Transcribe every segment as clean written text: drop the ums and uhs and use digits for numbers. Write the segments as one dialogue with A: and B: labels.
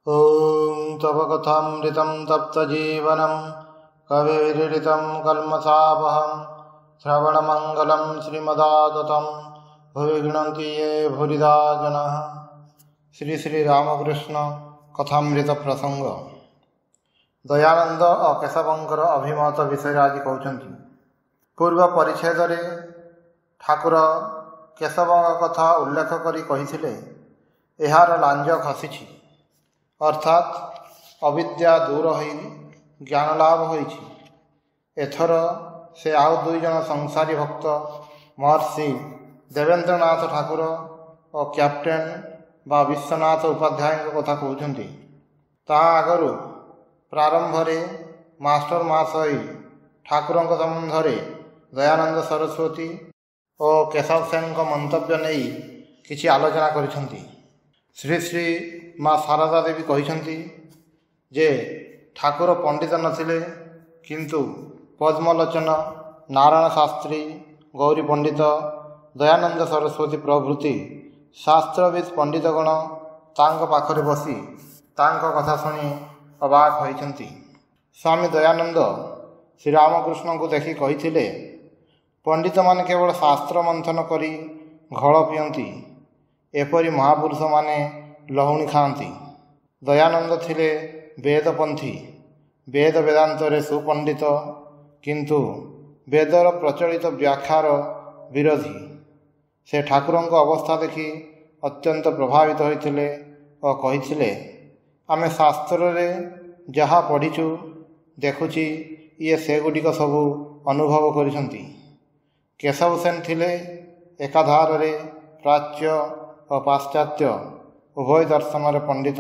A: ॐ तव कथामृतं तप्तजीवनं कविविरचितं कल्मषापहं श्रवणमङ्गलं श्रीमदाततं भुवि गृह्णन्ति ये भूरिदा जनाः। श्री श्री रामकृष्ण कथामृत प्रसंग। दयानंद और केशवंकर अभिमत विषय आज कहते। पूर्व परिच्छेद ठाकुर केशव कथा उल्लेख करी कहिथिले एहार लांज खसी अर्थात अविद्या दूर हो ज्ञान लाभ होइछि। एथर से आउ दुई जन संसारी भक्त महर्षि देवेंद्रनाथ ठाकुर और कैप्टेन बा विश्वनाथ उपाध्याय कथा कहते। ता आगरू प्रारंभ मास्टर महाशय ठाकुर संबंध में दयानंद सरस्वती और केशव सेन मंतव्य नहीं किसी आलोचना करिसेंति। श्री श्री माँ शारदा देवी कहिसेंति जे ठाकुर पंडित नथिले किंतु पद्मलोचन नारायण शास्त्री गौरी पंडित दयानंद सरस्वती प्रभृति शास्त्रविद पंडितगण तांक पाखरे बसी तांक कथा शुणी अबाक होइछन्ति। स्वामी दयानंद श्रीरामकृष्ण को देखि कहिथिले पंडित मान केवल शास्त्र मंथन करी घोल पियंती, एपरी महापुरुष माने लहुणी खाती। दयानंद थिले वेदपंथी, वेद वेदांतरे सुपंडित किंतु वेदर प्रचलित व्याख्यार विरोधी। से ठाकुर अवस्था देखि अत्यंत प्रभावित होइथिले और कहिथिले आमे शास्त्र रे जहाँ पढ़ीचु देखुची ये सेगुड़िक सबू अनुभव करिसंती। केशव सेन थिले एकाधार रे प्राच्य और पाश्चात्य उभय दर्शन पंडित।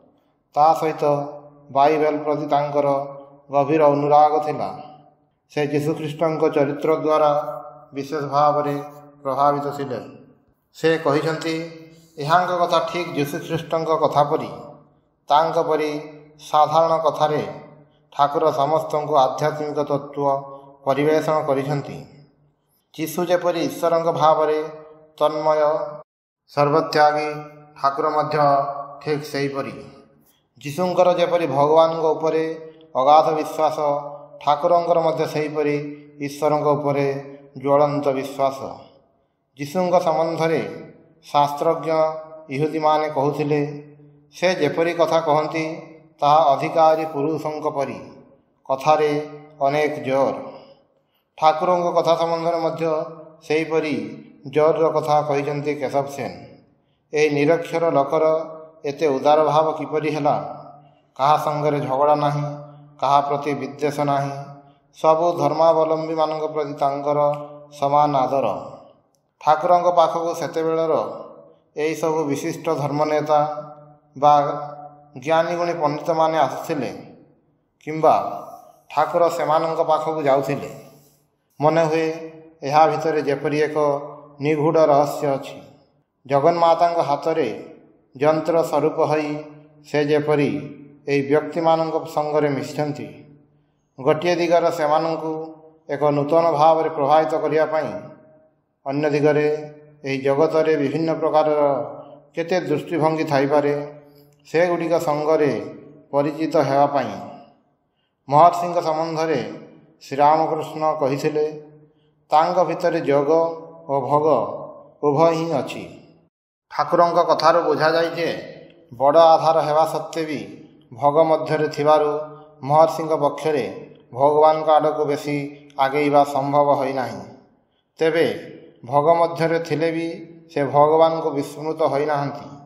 A: ता सहित बाइबल प्रति तांकर गभीर अनुराग थिला। से जीशुख्रीष्ट चरित्र द्वारा विशेष भाव में प्रभावित थिले। से कहिसंती एहांक कथा ठीक जीशुख्रीष्ट कथा परी तांक परी साधारण कथारे ठाकुर समस्त को आध्यात्मिक तत्व परिवेषण करिसंती। जीशु जेपरी ईश्वर भाव में तन्मय सर्वत्यागी ठाकुर मध्य ठीक सेहीपरि। जीशुंकर जेपरी भगवान उपरे अगाध विश्वास ठाकुरंकर मध्य सेहीपरि ईश्वर उपरे ज्वलंत विश्वास। जीशुंक संबंध में शास्त्रज्ञ इहुदी माने कहूथिले से जेपरी कथा कहती ताहा अधिकारी पुरुषों परी कथारे अनेक जोर। ठाकुरों कथा संबंध में मध्य सेहीपरि जोर कथा कहिसेंति केशव सेन। ए निरक्षर लोकर एते उदार भाव किपरि हैला? कहा संगरे झगड़ा नाही, कहा प्रति विद्वेष नाही, सबु धर्मावलंबी मानक प्रति तांकर समान आदर। ठाकुरंक पाखक सेतेबेलर एई सबु विशिष्ट धर्मनेता बा ज्ञानी गुणी पंडित माने आसुथिले किंबा ठाकुर सेमानंक पाखक जाउथिले। मने हुए एहा भितरे जेपरि एक निगूढ़ रहस्य अछि। जगन्माता हाथ में यंत्र स्वरूप हई से जेपरी एई व्यक्ति मानक संगरे मिशिछंती। गोटे दिगर सेमानंकु एक नूतन भाव में प्रभावित करिया पई, अन्य दिगरे एई जगत रे विभिन्न प्रकार केते दृष्टिभंगी थाइपारे से गुड़िक संगरे परिचित हेवा पई महर्षि संबंध में श्रीरामकृष्ण कहिथिले तांग भितरे जोग और भोग उभय ही अछि। ठाकुरंक कथार बुझा जाए जे बड़ आधार हेवा सत्वे भी भोग मध्य थिबारु महर्षि पक्षरे भगवान आड़क बेसी आगेवा संभव होना। तेबे भोग मध्य थिले भी से भगवान को विस्मृत होना।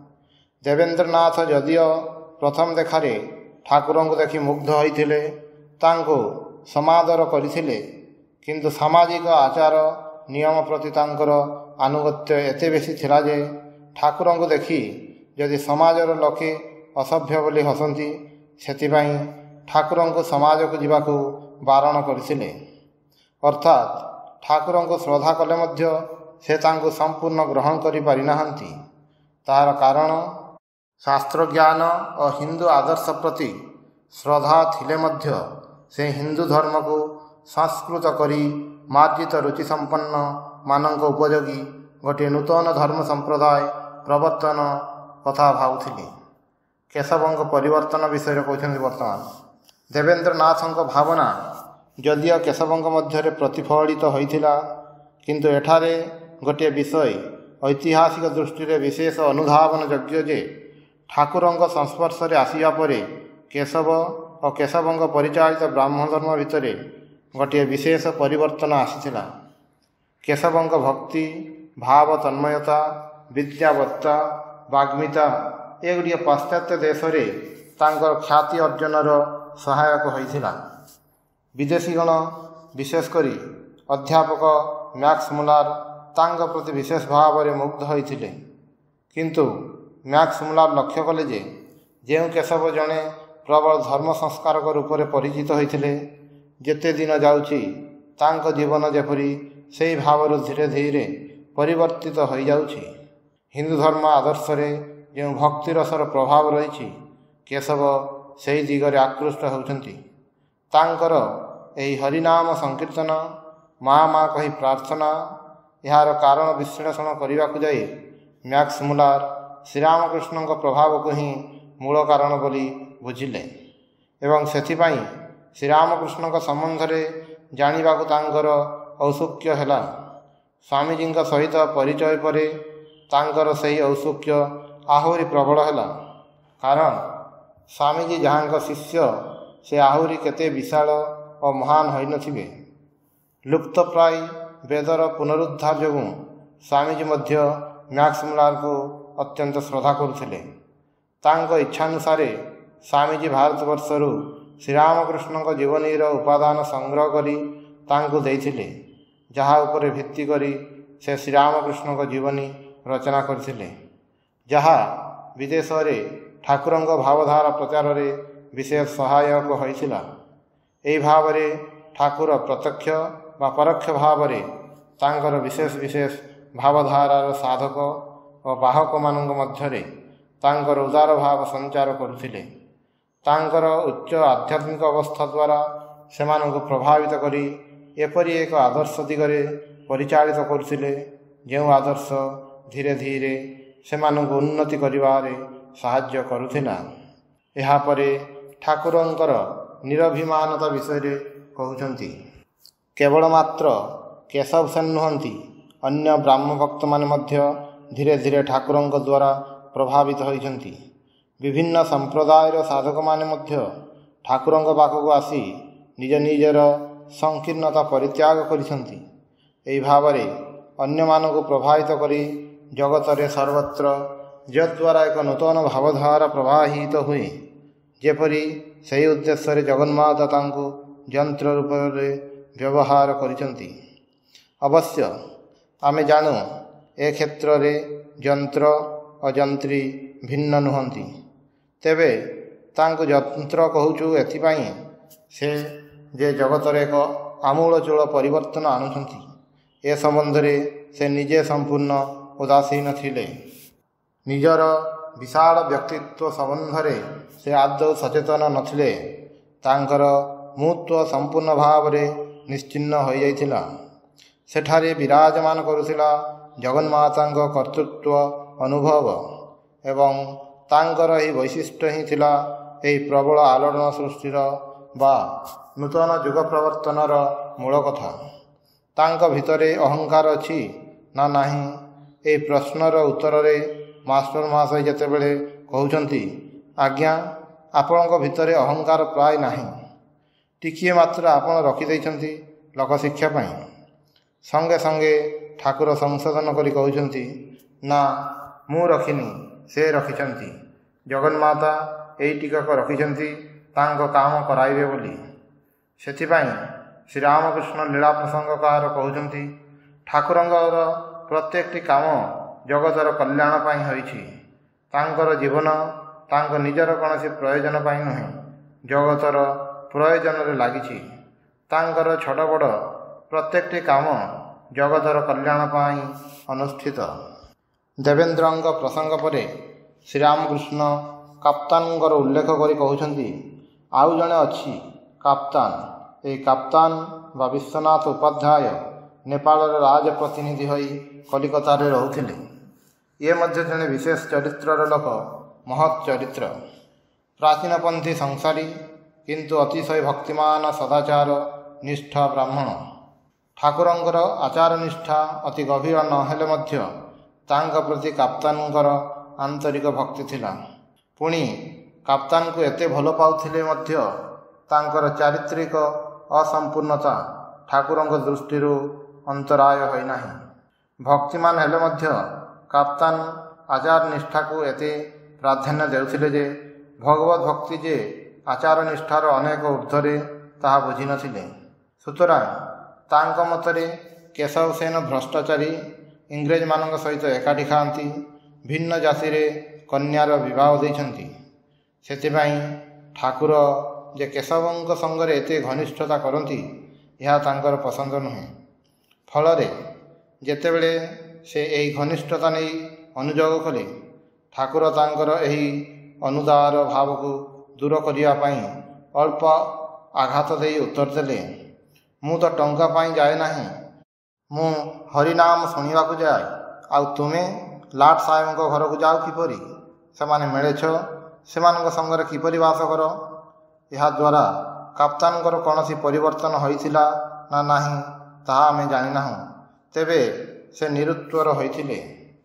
A: देवेंद्रनाथ जदियो प्रथम देखारे ठाकुर को देखि मुग्ध होइथिले, तांको समादर करथिले, किंतु सामाजिक आचार नियम प्रति तांकर आनुगत्य एते बेसी थिला जे ठाकुर को देखि यदि समाजर लोके असभ्य बोली हसंती सेतिबाई ठाकुर को समाज को जीवाकू बारण करथिले। अर्थात ठाकुर को श्रद्धा कले मध्य से तांको संपूर्ण ग्रहण करि पारि नाहंती। तार कारण शास्त्र ज्ञान और हिंदू आदर्श प्रति श्रद्धा थिले मध्य से हिंदू धर्म को संस्कृत करी मार्जित रुचि संपन्न मानक उपयोगी गोटे नूतन धर्म संप्रदाय प्रवर्तन कथा भावुथिले। କେଶବଙ୍କ ପରିବର୍ତ୍ତନ ବିଷୟରେ କହୁଛନ୍ତି। ବର୍ତ୍ତମାନ ଦେବେନ୍ଦ୍ରନାଥଙ୍କ ଭାବନା ଯଦିଓ କେଶବଙ୍କ ମଧ୍ୟରେ ପ୍ରତିଫଳିତ ହୋଇଥିଲା, କିନ୍ତୁ ଏଠାରେ ଗୋଟିଏ ବିଷୟ ଐତିହାସିକ ଦୃଷ୍ଟିରେ ବିଶେଷ ଅନୁଧାବନ ଯୋଗ୍ୟ ଯେ ଠାକୁରଙ୍କ ସଂସ୍ପର୍ଶରେ ଆସିବା ପରେ କେଶବ ଓ କେଶବଙ୍କ ପରିଚାଳିତ ବ୍ରାହ୍ମଣ ଧର୍ମ ଭିତରେ ଗୋଟିଏ ବିଶେଷ ପରିବର୍ତ୍ତନ ଆସିଥିଲା। କେଶବଙ୍କ ଭକ୍ତି, ଭାବ, ତନ୍ମୟତା, ବିଦ୍ୟାବତ୍ତା, ବାଗ୍ମିତା ଏଗୁଡ଼ିକ ପାଶ୍ଚାତ୍ୟ ଦେଶରେ ତାଙ୍କର ଖ୍ୟାତି ଅର୍ଜନର ସହାୟକ ହୋଇଥିଲା। ବିଦେଶୀଗଣ ବିଶେଷ କରି ଅଧ୍ୟାପକ ମ୍ୟାକ୍ସ ମୁଲାର ତାଙ୍କ ପ୍ରତି ବିଶେଷ ଭାବରେ ମୁଗ୍ଧ ହୋଇଥିଲେ। କିନ୍ତୁ ମ୍ୟାକ୍ସ ମୁଲାର ଲକ୍ଷ୍ୟ କଲେ ଯେ ଯେଉଁ କେଶବ ଜଣେ ପ୍ରବଳ ଧର୍ମ ସଂସ୍କାରକ ରୂପରେ ପରିଚିତ ହୋଇଥିଲେ, ଯେତେ ଦିନ ଯାଉଛି ତାଙ୍କ ଜୀବନ ଯେପରି ସେହି ଭାବରୁ ଧୀରେ ଧୀରେ ପରିବର୍ତ୍ତିତ ହୋଇଯାଉଛି। ହିନ୍ଦୁ ଧର୍ମ ଆଦର୍ଶରେ ଯେଉଁ ଭକ୍ତିରସର ପ୍ରଭାବ ରହିଛି, କେଶବ ସେହି ଦିଗରେ ଆକୃଷ୍ଟ ହେଉଛନ୍ତି। ତାଙ୍କର ଏହି ହରିନାମ ସଂକୀର୍ତ୍ତନ, ମା ମା କହି ପ୍ରାର୍ଥନା, ଏହାର କାରଣ ବିଶ୍ଳେଷଣ କରିବାକୁ ଯାଇ ମ୍ୟାକ୍ସ ମୁଲାର ଶ୍ରୀରାମକୃଷ୍ଣଙ୍କ ପ୍ରଭାବକୁ ହିଁ ମୂଳ କାରଣ ବୋଲି ବୁଝିଲେ ଏବଂ ସେଥିପାଇଁ ଶ୍ରୀରାମକୃଷ୍ଣଙ୍କ ସମ୍ବନ୍ଧରେ ଜାଣିବାକୁ ତାଙ୍କର ଔତ୍ସୁକ୍ୟ ହେଲା। ସ୍ୱାମୀଜୀଙ୍କ ସହିତ ପରିଚୟ ପରେ ତାଙ୍କର ସେହି ଔତ୍ସୁକ୍ୟ ଆହୁରି ପ୍ରବଳ ହେଲା। କାରଣ ସ୍ୱାମୀଜୀ ଯାହାଙ୍କ ଶିଷ୍ୟ, ସେ ଆହୁରି କେତେ ବିଶାଳ ଓ ମହାନ ହୋଇନଥିବେ। ଲୁପ୍ତପ୍ରାୟ ବେଦର ପୁନରୁଦ୍ଧାର ଯୋଗୁଁ ସ୍ୱାମୀଜୀ ମଧ୍ୟ ମ୍ୟାକ୍ସ ମୁଲାରଙ୍କୁ ଅତ୍ୟନ୍ତ ଶ୍ରଦ୍ଧା କରୁଥିଲେ। ତାଙ୍କ ଇଚ୍ଛାନୁସାରେ ସ୍ୱାମୀଜୀ ଭାରତବର୍ଷରୁ ଶ୍ରୀରାମକୃଷ୍ଣଙ୍କ ଜୀବନୀର ଉପାଦାନ ସଂଗ୍ରହ କରି ତାଙ୍କୁ ଦେଇଥିଲେ, ଯାହା ଉପରେ ଭିତ୍ତି କରି ସେ ଶ୍ରୀରାମକୃଷ୍ଣଙ୍କ ଜୀବନୀ ରଚନା କରିଥିଲେ, ଯାହା ବିଦେଶରେ ଠାକୁରଙ୍କ ଭାବଧାରା ପ୍ରଚାରରେ ବିଶେଷ ସହାୟକ ହୋଇଥିଲା। ଏହି ଭାବରେ ଠାକୁର ପ୍ରତ୍ୟକ୍ଷ ବା ପରୋକ୍ଷ ଭାବରେ ତାଙ୍କର ବିଶେଷ ବିଶେଷ ଭାବଧାରାର ସାଧକ ଓ ବାହକମାନଙ୍କ ମଧ୍ୟରେ ତାଙ୍କର ଉଦାର ଭାବ ସଞ୍ଚାର କରୁଥିଲେ। ତାଙ୍କର ଉଚ୍ଚ ଆଧ୍ୟାତ୍ମିକ ଅବସ୍ଥା ଦ୍ୱାରା ସେମାନଙ୍କୁ ପ୍ରଭାବିତ କରି ଏପରି ଏକ ଆଦର୍ଶ ଦିଗରେ ପରିଚାଳିତ କରୁଥିଲେ, ଯେଉଁ ଆଦର୍ଶ ଧୀରେ ଧୀରେ ସେମାନଙ୍କୁ ଉନ୍ନତି କରିବାରେ ସାହାଯ୍ୟ କରୁଥିଲା। ଏହାପରେ ଠାକୁରଙ୍କର ନିରଭିମାନତା ବିଷୟରେ କହୁଛନ୍ତି। କେବଳ ମାତ୍ର କେଶବ ସେନ ନୁହନ୍ତି, ଅନ୍ୟ ବ୍ରାହ୍ମ ଭକ୍ତମାନେ ମଧ୍ୟ ଧୀରେ ଧୀରେ ଠାକୁରଙ୍କ ଦ୍ୱାରା ପ୍ରଭାବିତ ହୋଇଛନ୍ତି। ବିଭିନ୍ନ ସମ୍ପ୍ରଦାୟର ସାଧକମାନେ ମଧ୍ୟ ଠାକୁରଙ୍କ ପାଖକୁ ଆସି ନିଜ ନିଜର ସଂକୀର୍ଣ୍ଣତା ପରିତ୍ୟାଗ କରିଛନ୍ତି। ଏହି ଭାବରେ ଅନ୍ୟମାନଙ୍କୁ ପ୍ରଭାବିତ କରି ଜଗତରେ ସର୍ବତ୍ର ଯଦ୍ୱାରା ଏକ ନୂତନ ଭାବଧାରା ପ୍ରବାହିତ ହୁଏ, ଯେପରି ସେହି ଉଦ୍ଦେଶ୍ୟରେ ଜଗନ୍ମାତା ତାଙ୍କୁ ଯନ୍ତ୍ର ରୂପରେ ବ୍ୟବହାର କରିଛନ୍ତି। ଅବଶ୍ୟ ଆମେ ଜାଣୁ ଏ କ୍ଷେତ୍ରରେ ଯନ୍ତ୍ର ଓ ଯନ୍ତ୍ରୀ ଭିନ୍ନ ନୁହନ୍ତି। ତେବେ ତାଙ୍କୁ ଯନ୍ତ୍ର କହୁଛୁ ଏଥିପାଇଁ ସେ ଯେ ଜଗତରେ ଏକ ଆମୂଳଚୂଳ ପରିବର୍ତ୍ତନ ଆଣୁଛନ୍ତି, ଏ ସମ୍ବନ୍ଧରେ ସେ ନିଜେ ସମ୍ପୂର୍ଣ୍ଣ ଉଦାସୀନ ଥିଲେ। ନିଜର ବିଶାଳ ବ୍ୟକ୍ତିତ୍ୱ ସମ୍ବନ୍ଧରେ ସେ ଆଦୌ ସଚେତନ ନଥିଲେ। ତାଙ୍କର ମୁତ୍ୱ ସମ୍ପୂର୍ଣ୍ଣ ଭାବରେ ନିଶ୍ଚିହ୍ନ ହୋଇଯାଇଥିଲା। ସେଠାରେ ବିରାଜମାନ କରୁଥିଲା ଜଗନ୍ମାତାଙ୍କ କର୍ତ୍ତୃତ୍ୱ ଅନୁଭବ ଏବଂ ତାଙ୍କର ଏହି ବୈଶିଷ୍ଟ୍ୟ ହିଁ ଥିଲା ଏହି ପ୍ରବଳ ଆଲୋଡ଼ନ ସୃଷ୍ଟିର ବା ନୂତନ ଯୁଗ ପ୍ରବର୍ତ୍ତନର ମୂଳ କଥା। ତାଙ୍କ ଭିତରେ ଅହଙ୍କାର ଅଛି ନା ନାହିଁ, ଏହି ପ୍ରଶ୍ନର ଉତ୍ତରରେ ମାଷ୍ଟର ମହାଶୟ ଯେତେବେଳେ କହୁଛନ୍ତି, ଆଜ୍ଞା ଆପଣଙ୍କ ଭିତରେ ଅହଙ୍କାର ପ୍ରାୟ ନାହିଁ, ଟିକିଏ ମାତ୍ର ଆପଣ ରଖିଦେଇଛନ୍ତି ଲୋକଶିକ୍ଷା ପାଇଁ, ସଙ୍ଗେ ସଙ୍ଗେ ଠାକୁର ସଂଶୋଧନ କରି କହୁଛନ୍ତି, ନା ମୁଁ ରଖିନି, ସେ ରଖିଛନ୍ତି। ଜଗନ୍ମାତା ଏଇ ଟିକକ ରଖିଛନ୍ତି ତାଙ୍କ କାମ କରାଇବେ ବୋଲି। ସେଥିପାଇଁ ଶ୍ରୀରାମକୃଷ୍ଣ ଲୀଳା ପ୍ରସଙ୍ଗକାର କହୁଛନ୍ତି, ଠାକୁରଙ୍କର ପ୍ରତ୍ୟେକଟି କାମ ଜଗତର କଲ୍ୟାଣ ପାଇଁ ହୋଇଛି। ତାଙ୍କର ଜୀବନ ତାଙ୍କ ନିଜର କୌଣସି ପ୍ରୟୋଜନ ପାଇଁ ନୁହେଁ, ଜଗତର ପ୍ରୟୋଜନରେ ଲାଗିଛି। ତାଙ୍କର ଛୋଟ ବଡ଼ ପ୍ରତ୍ୟେକଟି କାମ ଜଗତର କଲ୍ୟାଣ ପାଇଁ ଅନୁଷ୍ଠିତ। ଦେବେନ୍ଦ୍ରଙ୍କ ପ୍ରସଙ୍ଗ ପରେ ଶ୍ରୀରାମକୃଷ୍ଣ କାପ୍ତାନଙ୍କର ଉଲ୍ଲେଖ କରି କହୁଛନ୍ତି, ଆଉ ଜଣେ ଅଛି କାପ୍ତାନ। ଏହି କାପ୍ତାନ ବା ବିଶ୍ୱନାଥ ଉପାଧ୍ୟାୟ ନେପାଳର ରାଜପ୍ରତିନିଧି ହୋଇ କଲିକତାରେ ରହୁଥିଲେ। ଇଏ ମଧ୍ୟ ଜଣେ ବିଶେଷ ଚରିତ୍ରର ଲୋକ, ମହତ୍ ଚରିତ୍ର। ପ୍ରାଚୀନପନ୍ଥୀ ସଂସାରୀ କିନ୍ତୁ ଅତିଶୟ ଭକ୍ତିମାନ ସଦାଚାର ନିଷ୍ଠା ବ୍ରାହ୍ମଣ। ଠାକୁରଙ୍କର ଆଚାର ନିଷ୍ଠା ଅତି ଗଭୀର ନ ହେଲେ ମଧ୍ୟ ତାଙ୍କ ପ୍ରତି କାପ୍ତାନଙ୍କର ଆନ୍ତରିକ ଭକ୍ତି ଥିଲା। ପୁଣି କାପ୍ତାନକୁ ଏତେ ଭଲ ପାଉଥିଲେ ମଧ୍ୟ ତାଙ୍କର ଚାରିତ୍ରିକ ଅସମ୍ପୂର୍ଣ୍ଣତା ଠାକୁରଙ୍କ ଦୃଷ୍ଟିରୁ ଅନ୍ତରାୟ ହୋଇନାହିଁ। ଭକ୍ତିମାନ ହେଲେ ମଧ୍ୟ କାପ୍ତାନ ଆଚାର ନିଷ୍ଠାକୁ ଏତେ ପ୍ରାଧାନ୍ୟ ଦେଉଥିଲେ ଯେ ଭଗବତ ଭକ୍ତି ଯେ ଆଚାର ନିଷ୍ଠାର ଅନେକ ଊର୍ଦ୍ଧ୍ୱରେ ତାହା ବୁଝିନଥିଲେ। ସୁତରାଂ ତାଙ୍କ ମତରେ କେଶବ ସେନ ଭ୍ରଷ୍ଟାଚାରୀ, ଇଂରେଜମାନଙ୍କ ସହିତ ଏକାଠି ଖାଆନ୍ତି, ଭିନ୍ନ ଜାତିରେ କନ୍ୟାର ବିବାହ ଦେଇଛନ୍ତି। ସେଥିପାଇଁ ଠାକୁର ଯେ କେଶବଙ୍କ ସଙ୍ଗରେ ଏତେ ଘନିଷ୍ଠତା କରନ୍ତି ଏହା ତାଙ୍କର ପସନ୍ଦ ନୁହେଁ। ଫଳରେ ଯେତେବେଳେ ସେ ଏହି ଘନିଷ୍ଠତା ନେଇ ଅନୁଯୋଗ କଲେ ଠାକୁର ତାଙ୍କର ଏହି ଅନୁଦାର ଭାବକୁ ଦୂର କରିବା ପାଇଁ ଅଳ୍ପ ଆଘାତ ଦେଇ ଉତ୍ତର ଦେଲେ, ମୁଁ ତ ଟଙ୍କା ପାଇଁ ଯାଏ ନାହିଁ, ମୁଁ ହରିନାମ ଶୁଣିବାକୁ ଯାଏ। ଆଉ ତୁମେ ଲାଟ ସାହେବଙ୍କ ଘରକୁ ଯାଅ କିପରି? ସେମାନେ ମିଳେଛ, ସେମାନଙ୍କ ସଙ୍ଗରେ କିପରି ବାସ କର? ଏହାଦ୍ୱାରା କାପ୍ତାନଙ୍କର କୌଣସି ପରିବର୍ତ୍ତନ ହୋଇଥିଲା ନା ନାହିଁ ତାହା ଆମେ ଜାଣିନାହୁଁ। ତେବେ ସେ ନିରୁତ୍ତର ହୋଇଥିଲେ।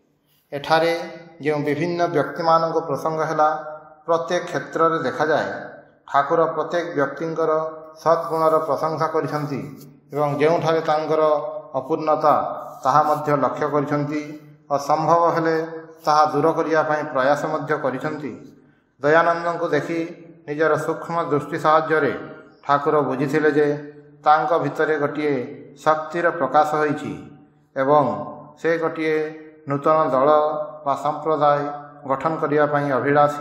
A: ଏଠାରେ ଯେଉଁ ବିଭିନ୍ନ ବ୍ୟକ୍ତିମାନଙ୍କ ପ୍ରସଙ୍ଗ ହେଲା, ପ୍ରତ୍ୟେକ କ୍ଷେତ୍ରରେ ଦେଖାଯାଏ ଠାକୁର ପ୍ରତ୍ୟେକ ବ୍ୟକ୍ତିଙ୍କର ସଦ୍ଗୁଣର ପ୍ରଶଂସା କରିଛନ୍ତି ଏବଂ ଯେଉଁଠାରେ ତାଙ୍କର ଅପୂର୍ଣ୍ଣତା ତାହା ମଧ୍ୟ ଲକ୍ଷ୍ୟ କରିଛନ୍ତି ଓ ସମ୍ଭବ ହେଲେ ତାହା ଦୂର କରିବା ପାଇଁ ପ୍ରୟାସ ମଧ୍ୟ କରିଛନ୍ତି। ଦୟାନନ୍ଦଙ୍କୁ ଦେଖି ନିଜର ସୂକ୍ଷ୍ମ ଦୃଷ୍ଟି ସାହାଯ୍ୟରେ ଠାକୁର ବୁଝିଥିଲେ ଯେ ତାଙ୍କ ଭିତରେ ଗୋଟିଏ ଶକ୍ତିର ପ୍ରକାଶ ହୋଇଛି ଏବଂ ସେ ଗୋଟିଏ ନୂତନ ଦଳ ବା ସମ୍ପ୍ରଦାୟ ଗଠନ କରିବା ପାଇଁ ଅଭିଳାଷୀ।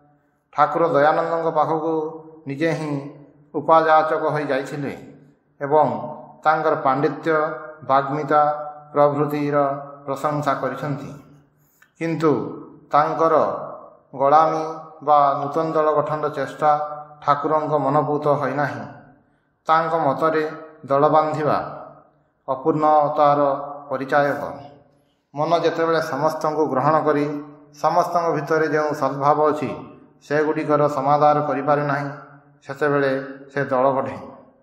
A: ଠାକୁର ଦୟାନନ୍ଦଙ୍କ ପାଖକୁ ନିଜେ ହିଁ ଉପାଯାଚକ ହୋଇ ଯାଇଥିଲେ ଏବଂ ତାଙ୍କର ପାଣ୍ଡିତ୍ୟ, ବାଗ୍ମିତା ପ୍ରଭୃତିର ପ୍ରଶଂସା କରିଛନ୍ତି। କିନ୍ତୁ ତାଙ୍କର ଗୋଳାମୀ ବା ନୂତନ ଦଳ ଗଠନର ଚେଷ୍ଟା ଠାକୁରଙ୍କ ମନୋଭୂତ ହୋଇନାହିଁ। ତାଙ୍କ ମତରେ ଦଳ ବାନ୍ଧିବା ଅପୂର୍ଣ୍ଣତାର ପରିଚାୟକ। ମନ ଯେତେବେଳେ ସମସ୍ତଙ୍କୁ ଗ୍ରହଣ କରି ସମସ୍ତଙ୍କ ଭିତରେ ଯେଉଁ ସଦ୍ଭାବ ଅଛି ସେଗୁଡ଼ିକର ସମାଦାର କରିପାରେ ନାହିଁ, ସେତେବେଳେ ସେ ଦଳ ଗଢ଼େ।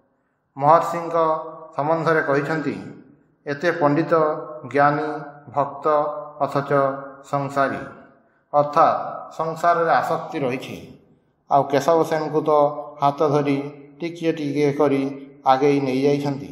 A: ମହର୍ଷିଙ୍କ ସମ୍ବନ୍ଧରେ କହିଛନ୍ତି, ଏତେ ପଣ୍ଡିତ, ଜ୍ଞାନୀ, ଭକ୍ତ ଅଥଚ ସଂସାରୀ, ଅର୍ଥାତ୍ ସଂସାରରେ ଆସକ୍ତି ରହିଛି। ଆଉ କେଶବ ସେନଙ୍କୁ ତ ହାତ ଧରି ଟିକିଏ ଟିକିଏ କରି ଆଗେଇ ନେଇଯାଇଛନ୍ତି।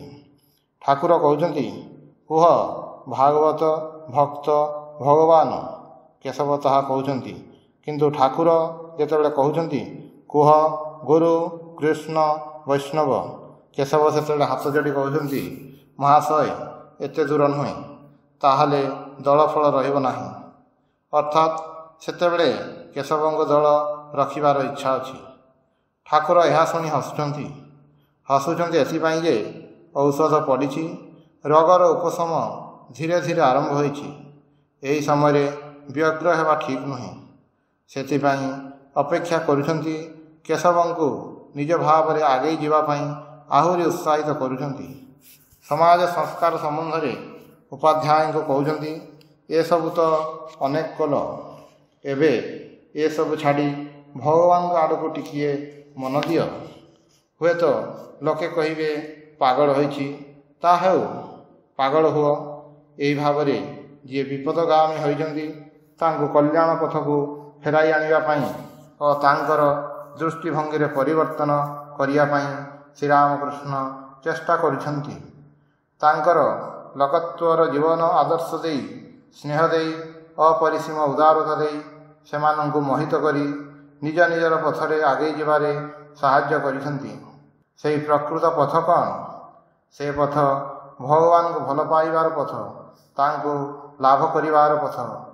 A: ଠାକୁର କହୁଛନ୍ତି, କୁହ ଭାଗବତ, ଭକ୍ତ, ଭଗବାନ। କେଶବ ତାହା କହୁଛନ୍ତି। କିନ୍ତୁ ଠାକୁର ଯେତେବେଳେ କହୁଛନ୍ତି କୁହ ଗୁରୁ, କୃଷ୍ଣ, ବୈଷ୍ଣବ, କେଶବ ସେତେବେଳେ ହାତ ଯୋଡ଼ି କହୁଛନ୍ତି, ମହାଶୟ ଏତେ ଦୂର ନୁହେଁ, ତାହେଲେ ଦଳ ଫଳ ରହିବ ନାହିଁ। ଅର୍ଥାତ୍ ସେତେବେଳେ କେଶବଙ୍କ ଦଳ ରଖିବାର ଇଚ୍ଛା ଅଛି। ଠାକୁର ଏହା ଶୁଣି ହସୁଛନ୍ତି। ହସୁଛନ୍ତି ଏଥିପାଇଁ ଯେ ଔଷଧ ପଡ଼ିଛି, ରୋଗର ଉପଶମ ଧୀରେ ଧୀରେ ଆରମ୍ଭ ହୋଇଛି। ଏହି ସମୟରେ ବ୍ୟଗ୍ର ହେବା ଠିକ୍ ନୁହେଁ। ସେଥିପାଇଁ ଅପେକ୍ଷା କରୁଛନ୍ତି। କେଶବଙ୍କୁ ନିଜ ଭାବରେ ଆଗେଇ ଯିବା ପାଇଁ ଆହୁରି ଉତ୍ସାହିତ କରୁଛନ୍ତି। ସମାଜ ସଂସ୍କାର ସମ୍ବନ୍ଧରେ ଉପାଧ୍ୟାୟଙ୍କୁ କହୁଛନ୍ତି, ଏସବୁ ତ ଅନେକ କଲ, ଏବେ ଏସବୁ ଛାଡ଼ି ଭଗବାନଙ୍କ ଆଡ଼କୁ ଟିକିଏ ମନ ଦିଅ। ହୁଏତ ଲୋକେ କହିବେ ପାଗଳ ହୋଇଛି, ତା ହେଉ ପାଗଳ ହୁଅ। ଏହି ଭାବରେ ଯିଏ ବିପଦଗାମୀ ହୋଇଛନ୍ତି ତାଙ୍କୁ କଲ୍ୟାଣ ପଥକୁ ଫେରାଇ ଆଣିବା ପାଇଁ ଓ ତାଙ୍କର ଦୃଷ୍ଟିଭଙ୍ଗୀରେ ପରିବର୍ତ୍ତନ କରିବା ପାଇଁ ଶ୍ରୀରାମକୃଷ୍ଣ ଚେଷ୍ଟା କରିଛନ୍ତି। ତାଙ୍କର ଲୋକତ୍ୱର ଜୀବନ ଆଦର୍ଶ ଦେଇ, ସ୍ନେହ ଦେଇ, ଅପରିସୀମ ଉଦାରତା ଦେଇ ସେମାନଙ୍କୁ ମୋହିତ କରି ନିଜ ନିଜର ପଥରେ ଆଗେଇ ଯିବାରେ ସାହାଯ୍ୟ କରିଛନ୍ତି। ସେହି ପ୍ରକୃତ ପଥ କ'ଣ? ସେ ପଥ ଭଗବାନଙ୍କୁ ଭଲ ପାଇବାର ପଥ, ତାଙ୍କୁ ଲାଭ କରିବାର ପଥ।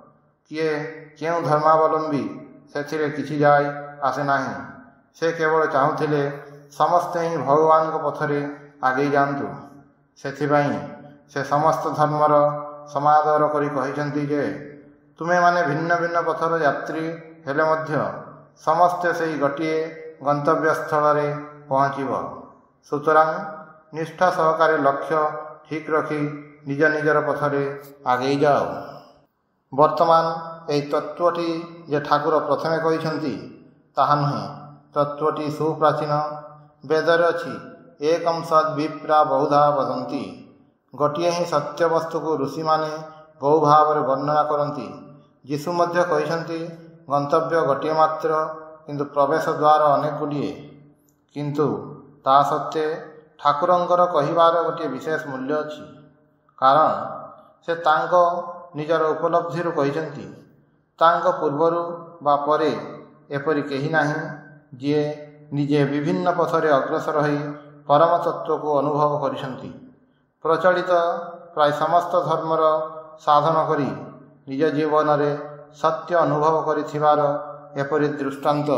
A: କିଏ କେଉଁ ଧର୍ମାବଲମ୍ବୀ ସେଥିରେ କିଛି ଯାଇ ଆସେ ନାହିଁ। ସେ କେବଳ ଚାହୁଁଥିଲେ ସମସ୍ତେ ହିଁ ଭଗବାନଙ୍କ ପଥରେ ଆଗେଇ ଯାଆନ୍ତୁ। ସେଥିପାଇଁ ସେ ସମସ୍ତ ଧର୍ମର ସମାଦର କରି କହିଛନ୍ତି ଯେ ତୁମେମାନେ ଭିନ୍ନ ଭିନ୍ନ ପଥର ଯାତ୍ରୀ ହେଲେ ମଧ୍ୟ ସମସ୍ତେ ସେହି ଗୋଟିଏ ଗନ୍ତବ୍ୟସ୍ଥଳରେ ପହଞ୍ଚିବ। ସୁତରାଂ ନିଷ୍ଠା ସହକାରେ ଲକ୍ଷ୍ୟ ଠିକ୍ ରଖି ନିଜ ନିଜର ପଥରେ ଆଗେଇ ଯାଅ। ବର୍ତ୍ତମାନ ଏହି ତତ୍ତ୍ୱଟି ଯେ ଠାକୁର ପ୍ରଥମେ କହିଛନ୍ତି ତାହା ନୁହେଁ। ତତ୍ତ୍ୱଟି ସୁପ୍ରାଚୀନ। ବେଦରେ ଅଛି ଏକଂ ସଦ୍ ବିପ୍ରା ବହୁଧା ବଦନ୍ତି। ଗୋଟିଏ ହିଁ ସତ୍ୟ ବସ୍ତୁକୁ ଋଷିମାନେ ବହୁ ଭାବରେ ବର୍ଣ୍ଣନା କରନ୍ତି। ଯୀଶୁ ମଧ୍ୟ କହିଛନ୍ତି ଗନ୍ତବ୍ୟ ଗୋଟିଏ ମାତ୍ର, କିନ୍ତୁ ପ୍ରବେଶ ଦ୍ୱାର ଅନେକ ଗୁଡ଼ିଏ। କିନ୍ତୁ ତା ସତ୍ତ୍ୱେ ଠାକୁରଙ୍କର କହିବାର ଗୋଟିଏ ବିଶେଷ ମୂଲ୍ୟ ଅଛି। କାରଣ ସେ ତାଙ୍କ ନିଜର ଉପଲବ୍ଧିରୁ କହିଛନ୍ତି। ତାଙ୍କ ପୂର୍ବରୁ ବା ପରେ ଏପରି କେହି ନାହିଁ ଯିଏ ନିଜେ ବିଭିନ୍ନ ପଥରେ ଅଗ୍ରସର ହୋଇ ପରମ ତତ୍ତ୍ୱକୁ ଅନୁଭବ କରିଛନ୍ତି। ପ୍ରଚଳିତ ପ୍ରାୟ ସମସ୍ତ ଧର୍ମର ସାଧନ କରି ନିଜ ଜୀବନରେ ସତ୍ୟ ଅନୁଭବ କରିଥିବାର ଏପରି ଦୃଷ୍ଟାନ୍ତ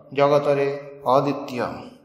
A: ଜଗତରେ ଅଦ୍ୱିତୀୟ।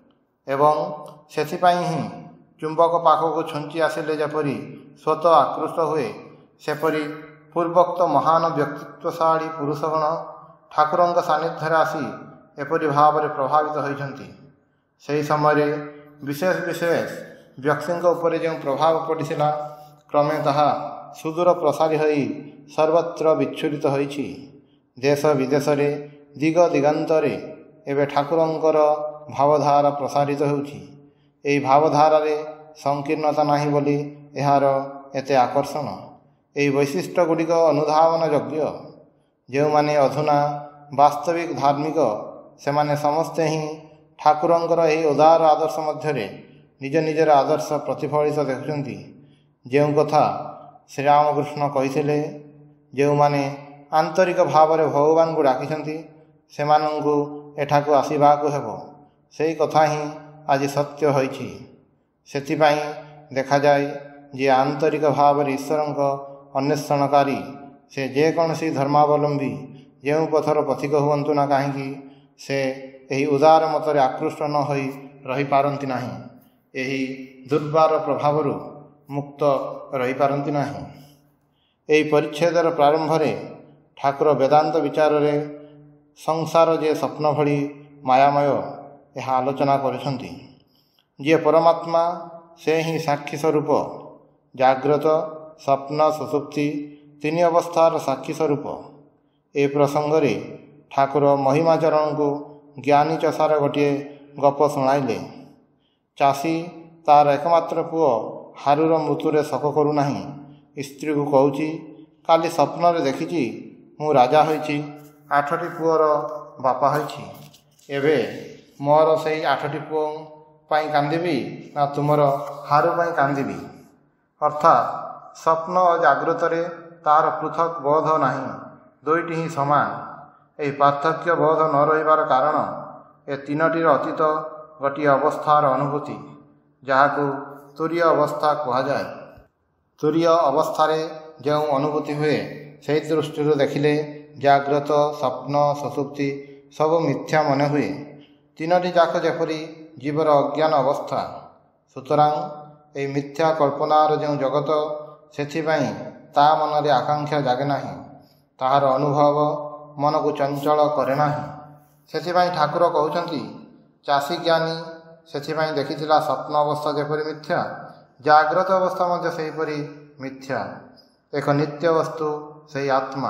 A: ଏବଂ ସେଥିପାଇଁ ହିଁ ଚୁମ୍ବକ ପାଖକୁ ଛୁଞ୍ଚି ଆସିଲେ ଯେପରି ସ୍ୱତଃ ଆକୃଷ୍ଟ ହୁଏ, ସେପରି ପୂର୍ବୋକ୍ତ ମହାନ ବ୍ୟକ୍ତିତ୍ୱଶାଳୀ ପୁରୁଷଗଣ ଠାକୁରଙ୍କ ସାନ୍ନିଧ୍ୟରେ ଆସି ଏପରି ଭାବରେ ପ୍ରଭାବିତ ହୋଇଛନ୍ତି। ସେହି ସମୟରେ ବିଶେଷ ବିଶେଷ ବ୍ୟକ୍ତିଙ୍କ ଉପରେ ଯେଉଁ ପ୍ରଭାବ ପଡ଼ିଥିଲା, କ୍ରମେ ତାହା ସୁଦୂର ପ୍ରସାରୀ ହୋଇ ସର୍ବତ୍ର ବିଚ୍ଛୁରିତ ହୋଇଛି। ଦେଶ ବିଦେଶରେ ଦିଗ ଦିଗାନ୍ତରେ ଏବେ ଠାକୁରଙ୍କର ଭାବଧାରା ପ୍ରସାରିତ ହେଉଛି। ଏହି ଭାବଧାରାରେ ସଂକୀର୍ଣ୍ଣତା ନାହିଁ ବୋଲି ଏହାର ଏତେ ଆକର୍ଷଣ। ଏହି ବୈଶିଷ୍ଟ୍ୟ ଗୁଡ଼ିକ ଅନୁଧାବନ ଯୋଗ୍ୟ। ଯେଉଁମାନେ ଅଧୁନା ବାସ୍ତବିକ ଧାର୍ମିକ, ସେମାନେ ସମସ୍ତେ ହିଁ ଠାକୁରଙ୍କର ଏହି ଉଦାର ଆଦର୍ଶ ମଧ୍ୟରେ ନିଜ ନିଜର ଆଦର୍ଶ ପ୍ରତିଫଳିତ ଦେଖୁଛନ୍ତି। ଯେଉଁ କଥା ଶ୍ରୀରାମକୃଷ୍ଣ କହିଥିଲେ, ଯେଉଁମାନେ ଆନ୍ତରିକ ଭାବରେ ଭଗବାନଙ୍କୁ ଡାକିଛନ୍ତି ସେମାନଙ୍କୁ ଏଠାକୁ ଆସିବାକୁ ହେବ, ସେହି କଥା ହିଁ ଆଜି ସତ୍ୟ ହୋଇଛି। ସେଥିପାଇଁ ଦେଖାଯାଏ ଯିଏ ଆନ୍ତରିକ ଭାବରେ ଈଶ୍ୱରଙ୍କ ଅନ୍ୱେଷଣକାରୀ, ସେ ଯେକୌଣସି ଧର୍ମାବଲମ୍ବୀ ଯେଉଁ ପଥର ପଥିକ ହୁଅନ୍ତୁ ନା କାହିଁକି, ସେ ଏହି ଉଦାର ମତରେ ଆକୃଷ୍ଟ ନ ହୋଇ ରହିପାରନ୍ତି ନାହିଁ। ଏହି ଦୁର୍ବାର ପ୍ରଭାବରୁ ମୁକ୍ତ ରହିପାରନ୍ତି ନାହିଁ। ଏହି ପରିଚ୍ଛେଦର ପ୍ରାରମ୍ଭରେ ଠାକୁର ବେଦାନ୍ତ ବିଚାରରେ ସଂସାର ଯେ ସ୍ୱପ୍ନ ଭଳି ମାୟାମୟ, ଏହା ଆଲୋଚନା କରିଛନ୍ତି। ଯିଏ ପରମାତ୍ମା ସେ ହିଁ ସାକ୍ଷୀ ସ୍ୱରୂପ। ଜାଗ୍ରତ, ସ୍ୱପ୍ନ, ସୁଷୁପ୍ତି ତିନି ଅବସ୍ଥାର ସାକ୍ଷୀ ସ୍ୱରୂପ। ଏ ପ୍ରସଙ୍ଗରେ ଠାକୁର ମହିମାଚରଣଙ୍କୁ ଜ୍ଞାନୀ ଚଷାର ଗୋଟିଏ ଗପ ଶୁଣାଇଲେ। ଚାଷୀ ତାର ଏକମାତ୍ର ପୁଅ ହାରୁର ମୃତ୍ୟୁରେ ଶୋକ କରୁନାହିଁ। ସ୍ତ୍ରୀକୁ କହୁଛି, କାଲି ସ୍ୱପ୍ନରେ ଦେଖିଛି ମୁଁ ରାଜା ହୋଇଛି, 8ଟି ପୁଅର ବାପା ହୋଇଛି। ଏବେ ମୋର ସେଇ 8ଟି ପୁଅ ପାଇଁ କାନ୍ଦିବି ନା ତୁମର ହାରୁ ପାଇଁ କାନ୍ଦିବି? ଅର୍ଥାତ୍ ସ୍ୱପ୍ନ ଓ ଜାଗ୍ରତରେ ତାହାର ପୃଥକ୍ ବୋଧ ନାହିଁ, ଦୁଇଟି ହିଁ ସମାନ। ଏହି ପାର୍ଥକ୍ୟ ବୋଧ ନ ରହିବାର କାରଣ ଏ ତିନୋଟିର ଅତୀତ ଗୋଟିଏ ଅବସ୍ଥାର ଅନୁଭୂତି, ଯାହାକୁ ତୁରୀୟ ଅବସ୍ଥା କୁହାଯାଏ। ତୁରୀୟ ଅବସ୍ଥାରେ ଯେଉଁ ଅନୁଭୂତି ହୁଏ, ସେହି ଦୃଷ୍ଟିରୁ ଦେଖିଲେ ଜାଗ୍ରତ, ସ୍ୱପ୍ନ, ସୁଷୁପ୍ତି ସବୁ ମିଥ୍ୟା ମନେ ହୁଏ। ତିନୋଟି ଯାକ ଯେପରି ଜୀବର ଅଜ୍ଞାନ ଅବସ୍ଥା। ସୁତରାଂ ଏହି ମିଥ୍ୟା କଳ୍ପନାର ଯେଉଁ ଜଗତ, ସେଥିପାଇଁ ତା ମନରେ ଆକାଂକ୍ଷା ଜାଗେ ନାହିଁ, ତାହାର ଅନୁଭବ ମନକୁ ଚଞ୍ଚଳ କରେ ନାହିଁ। ସେଥିପାଇଁ ଠାକୁର କହୁଛନ୍ତି, ଚାଷୀ ଜ୍ଞାନୀ, ସେଥିପାଇଁ ଦେଖିଥିଲା ସ୍ୱପ୍ନ ଅବସ୍ଥା ଯେପରି ମିଥ୍ୟା, ଜାଗ୍ରତ ଅବସ୍ଥା ମଧ୍ୟ ସେହିପରି ମିଥ୍ୟା। ଏକ ନିତ୍ୟ ବସ୍ତୁ ସେହି ଆତ୍ମା।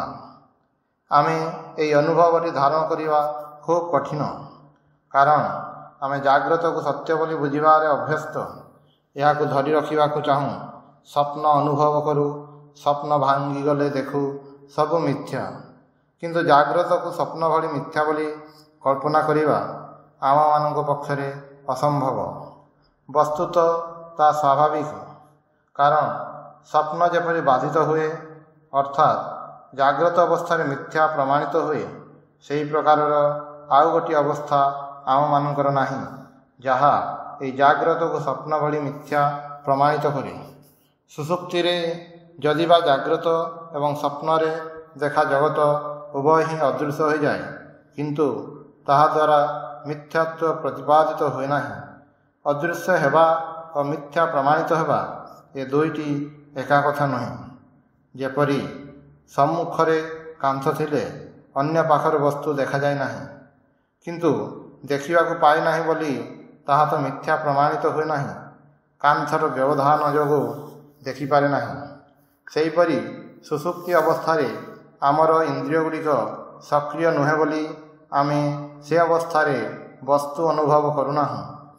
A: ଆମେ ଏହି ଅନୁଭବଟି ଧାରଣ କରିବା ଖୁବ୍ କଠିନ। କାରଣ ଆମେ ଜାଗ୍ରତକୁ ସତ୍ୟ ବୋଲି ବୁଝିବାରେ ଅଭ୍ୟସ୍ତ। ଏହାକୁ ଧରି ରଖିବାକୁ ଚାହୁଁ। ସ୍ୱପ୍ନ ଅନୁଭବ କରୁ, ସ୍ୱପ୍ନ ଭାଙ୍ଗିଗଲେ ଦେଖୁ ସବୁ ମିଥ୍ୟା। କିନ୍ତୁ ଜାଗ୍ରତକୁ ସ୍ୱପ୍ନ ଭଳି ମିଥ୍ୟା ବୋଲି କଳ୍ପନା କରିବା ଆମମାନଙ୍କ ପକ୍ଷରେ ଅସମ୍ଭବ। ବସ୍ତୁତଃ ତା ସ୍ୱାଭାବିକ। କାରଣ ସ୍ୱପ୍ନ ଯେପରି ବାଧିତ ହୁଏ, ଅର୍ଥାତ୍ ଜାଗ୍ରତ ଅବସ୍ଥାରେ ମିଥ୍ୟା ପ୍ରମାଣିତ ହୁଏ, ସେହି ପ୍ରକାରର ଆଉ ଗୋଟିଏ ଅବସ୍ଥା ଆମମାନଙ୍କର ନାହିଁ, ଯାହା ଏହି ଜାଗ୍ରତକୁ ସ୍ୱପ୍ନ ଭଳି ମିଥ୍ୟା ପ୍ରମାଣିତ କରେ। ସୁଷୁପ୍ତିରେ ଯଦିବା ଜାଗ୍ରତ ଏବଂ ସ୍ୱପ୍ନରେ ଦେଖା ଜଗତ ଉଭୟ ହିଁ ଅଦୃଶ୍ୟ ହୋଇଯାଏ, କିନ୍ତୁ ତାହାଦ୍ୱାରା ମିଥ୍ୟାତ୍ୱ ପ୍ରତିପାଦିତ ହୁଏ ନାହିଁ। ଅଦୃଶ୍ୟ ହେବା ଓ ମିଥ୍ୟା ପ୍ରମାଣିତ ହେବା ଏ ଦୁଇଟି ଏକା କଥା ନୁହେଁ। ଯେପରି ସମ୍ମୁଖରେ କାନ୍ଥ ଥିଲେ ଅନ୍ୟ ପାଖରେ ବସ୍ତୁ ଦେଖାଯାଏ ନାହିଁ, କିନ୍ତୁ ଦେଖିବାକୁ ପାଏ ନାହିଁ ବୋଲି ତାହା ତ ମିଥ୍ୟା ପ୍ରମାଣିତ ହୁଏ ନାହିଁ। କାନ୍ଥର ବ୍ୟବଧାନ ଯୋଗୁଁ ଦେଖିପାରେ ନାହିଁ। ସେହିପରି ସୁଷୁପ୍ତି ଅବସ୍ଥାରେ ଆମର ଇନ୍ଦ୍ରିୟ ଗୁଡ଼ିକ ସକ୍ରିୟ ନୁହେଁ ବୋଲି ଆମେ ସେ ଅବସ୍ଥାରେ ବସ୍ତୁ ଅନୁଭବ କରୁନାହୁଁ।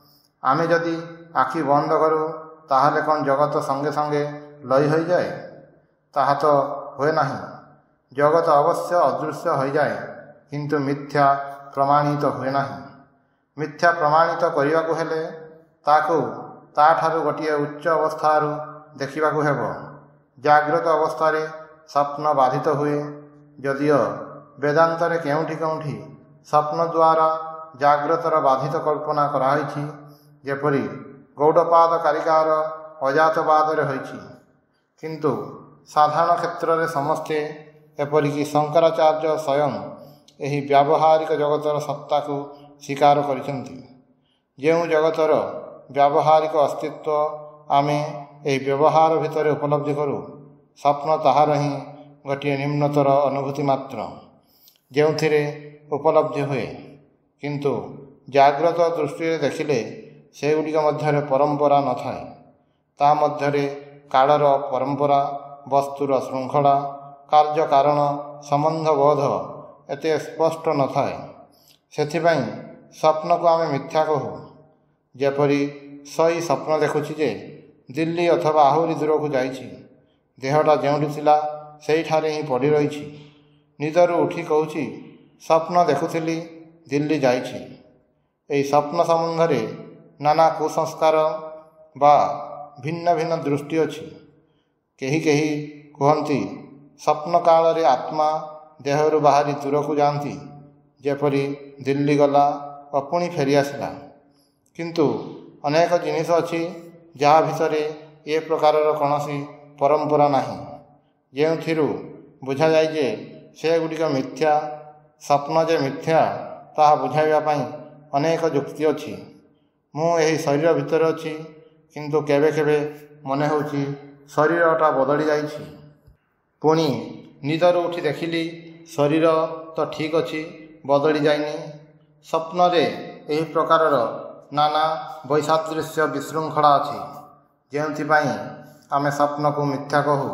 A: ଆମେ ଯଦି ଆଖି ବନ୍ଦ କରୁ ତାହେଲେ କ'ଣ ଜଗତ ସଙ୍ଗେ ସଙ୍ଗେ ଲୟ ହୋଇଯାଏ? ତାହା ତ ହୁଏ ନାହିଁ। ଜଗତ ଅବଶ୍ୟ ଅଦୃଶ୍ୟ ହୋଇଯାଏ, କିନ୍ତୁ ମିଥ୍ୟା ପ୍ରମାଣିତ ହୁଏ ନାହିଁ। ମିଥ୍ୟା ପ୍ରମାଣିତ କରିବାକୁ ହେଲେ ତାକୁ ତାଠାରୁ ଗୋଟିଏ ଉଚ୍ଚ ଅବସ୍ଥାରୁ ଦେଖିବାକୁ ହେବ। ଜାଗ୍ରତ ଅବସ୍ଥାରେ ସ୍ୱପ୍ନ ବାଧିତ ହୁଏ, ଯଦିଓ ବେଦାନ୍ତରେ କେଉଁଠି କେଉଁଠି ସ୍ୱପ୍ନ ଦ୍ୱାରା ଜାଗ୍ରତର ବାଧିତ କଳ୍ପନା କରାହୋଇଛି, ଯେପରି ଗୌଡ଼ପାଦ କାରିକାର ଅଜାତବାଦରେ ହୋଇଛି। କିନ୍ତୁ ସାଧାରଣ କ୍ଷେତ୍ରରେ ସମସ୍ତେ, ଏପରିକି ଶଙ୍କରାଚାର୍ଯ୍ୟ ସ୍ୱୟଂ ଏହି ବ୍ୟାବହାରିକ ଜଗତର ସତ୍ତାକୁ ସ୍ୱୀକାର କରିଛନ୍ତି। ଯେଉଁ ଜଗତର ବ୍ୟାବହାରିକ ଅସ୍ତିତ୍ୱ ଆମେ ଏହି ବ୍ୟବହାର ଭିତରେ ଉପଲବ୍ଧି କରୁ, ସ୍ୱପ୍ନ ତାହାର ହିଁ ଗୋଟିଏ ନିମ୍ନତର ଅନୁଭୂତି ମାତ୍ର, ଯେଉଁଥିରେ ଉପଲବ୍ଧି ହୁଏ। କିନ୍ତୁ ଜାଗ୍ରତ ଦୃଷ୍ଟିରେ ଦେଖିଲେ ସେଗୁଡ଼ିକ ମଧ୍ୟରେ ପରମ୍ପରା ନଥାଏ। ତା ମଧ୍ୟରେ କାଳର ପରମ୍ପରା, ବସ୍ତୁର ଶୃଙ୍ଖଳା, କାର୍ଯ୍ୟକାରଣ ସମ୍ବନ୍ଧବୋଧ ଏତେ ସ୍ପଷ୍ଟ ନଥାଏ। ସେଥିପାଇଁ ସ୍ୱପ୍ନକୁ ଆମେ ମିଥ୍ୟା କହୁ। ଯେପରି ଶୋଇ ସ୍ୱପ୍ନ ଦେଖୁଛି ଯେ ଦିଲ୍ଲୀ ଅଥବା ଆହୁରି ଦୂରକୁ ଯାଇଛି। ଦେହଟା ଯେଉଁଠି ଥିଲା ସେହିଠାରେ ହିଁ ପଡ଼ି ରହିଛି। ନିଦରୁ ଉଠି କହୁଛି, ସ୍ୱପ୍ନ ଦେଖୁଥିଲି, ଦିଲ୍ଲୀ ଯାଇଛି। ଏହି ସ୍ୱପ୍ନ ସମ୍ବନ୍ଧରେ ନାନା କୁସଂସ୍କାର ବା ଭିନ୍ନ ଭିନ୍ନ ଦୃଷ୍ଟି ଅଛି। କେହି କେହି କୁହନ୍ତି ସ୍ୱପ୍ନ କାଳରେ ଆତ୍ମା ଦେହରୁ ବାହାରି ଦୂରକୁ ଯାଆନ୍ତି, ଯେପରି ଦିଲ୍ଲୀ ଗଲା ଓ ପୁଣି ଫେରିଆସିଲା। କିନ୍ତୁ ଅନେକ ଜିନିଷ ଅଛି ଯାହା ଭିତରେ ଏ ପ୍ରକାରର କୌଣସି ପରମ୍ପରା ନାହିଁ, ଯେଉଁଥିରୁ ବୁଝାଯାଏ ଯେ ସେଗୁଡ଼ିକ ମିଥ୍ୟା। ସ୍ୱପ୍ନ ଯେ ମିଥ୍ୟା ତାହା ବୁଝାଇବା ପାଇଁ ଅନେକ ଯୁକ୍ତି ଅଛି। ମୁଁ ଏହି ଶରୀର ଭିତରେ ଅଛି, କିନ୍ତୁ କେବେ କେବେ ମନେ ହେଉଛି ଶରୀରଟା ବଦଳି ଯାଇଛି। ପୁଣି ନିଦରୁ ଉଠି ଦେଖିଲି ଶରୀର ତ ଠିକ୍ ଅଛି, ବଦଳି ଯାଇନି। ସ୍ୱପ୍ନରେ ଏହି ପ୍ରକାରର ନାନା ବୈସାଦୃଶ୍ୟ ବିଶୃଙ୍ଖଳା ଅଛି, ଯେଉଁଥିପାଇଁ ଆମେ ସ୍ୱପ୍ନକୁ ମିଥ୍ୟା କହୁ।